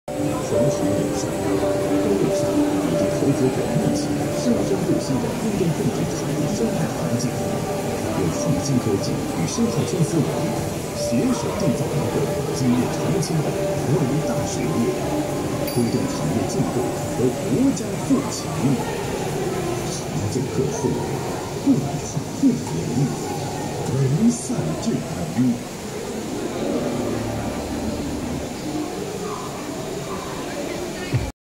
同时有效。高位下以及投资者密切、生生不息的自动控制产业生态环境，用创新科技与生态圈思维，携手缔造一个基业长青的活力大水业，推动产业进步和国家富强。长久客户，共创互赢，为善致远。